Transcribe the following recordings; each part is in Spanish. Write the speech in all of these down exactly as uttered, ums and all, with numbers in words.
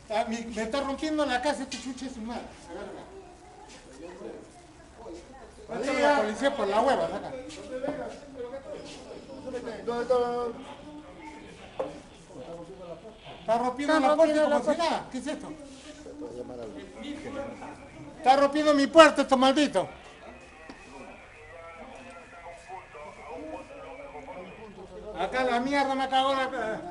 Ah, me, me está rompiendo la casa este chuche de su madre. Esto es la policía por la hueva, saca. ¿Dónde está la...? Está rompiendo Están la puerta rompiendo como la si puerta. nada. ¿Qué es esto? Está rompiendo mi puerta esto maldito. Acá la mierda me cagó la...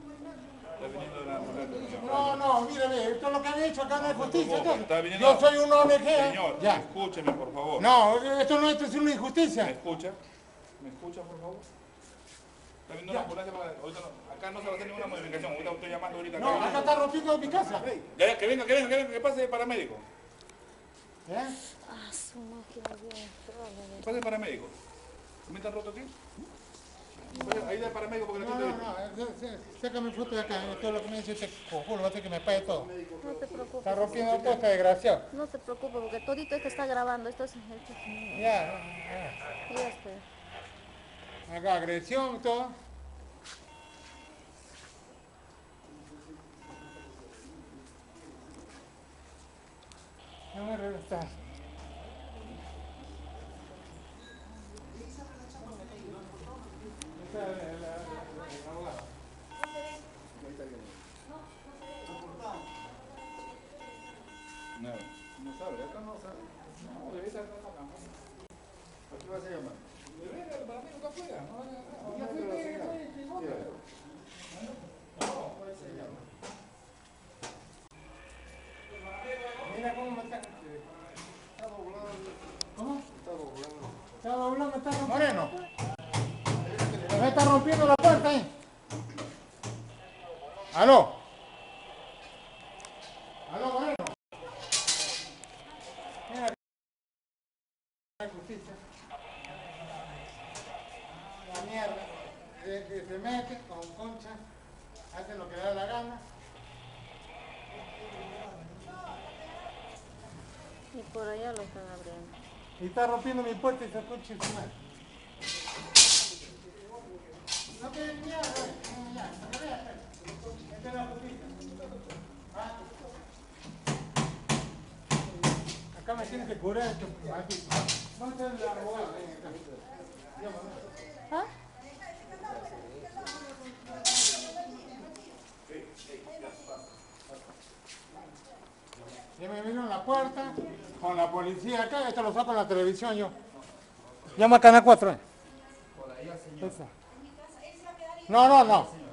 No, no, mírame, esto es lo que han hecho acá no es justicia. Está viniendo- Yo soy un O N G. Señor, Ya. escúcheme, por favor. No, esto no esto es una ¿Me injusticia. escucha? ¿Me escucha, por favor? Está viendo una ambulancia para... Ahorita no, acá no se va a hacer ninguna modificación. Ahorita estoy llamando ahorita. No, acá está rompiendo mi casa. Ya, que venga, que venga, que venga, que pase el paramédico. ¿Eh? Ah, su máquina bien. Que pase el paramédico. ¿Me están roto aquí? Oye, ahí da el paramédico porque la No, gente... no, no, sé- sé- sácame foto de acá, todo lo que me dice este cojudo, va a tener que me pague todo. No te preocupes. Está rompiendo todo este desgraciado. No te preocupes porque todito esto está grabando. Esto es... Esto es... Ya, Ya está. ya. Acá agresión, todo. No me regresas. No, no sabe, acá no sabe. No, debe estar acá. ¿A qué vas a llamar? Debe estar el paramédico afuera. No, no, Ya no. fui, fui, fui, fui, fui. Mira cómo me está... Está doblado. ¿Cómo? Está doblado. Está doblando, está rompiendo. Moreno. Me está rompiendo la puerta ahí. ¿Aló? ¿Aló, Moreno? Mira. La justicia. La mierda. Que, que se mete con concha. Hace lo que le da la gana. Y por allá lo están abriendo. Y está rompiendo mi puerta y se escucha su madre. No te mierda, no, ya, no te veas. Esta es la justicia. Ah. Acá me tienen que curar esto. Aquí. ¿Dónde está el abogado? Ven acá. ¿Ah? Ya me vino en la puerta con la policía acá, esto lo saco en la televisión yo. Llama a Canal cuatro, ¿eh? Esa. No, no, no.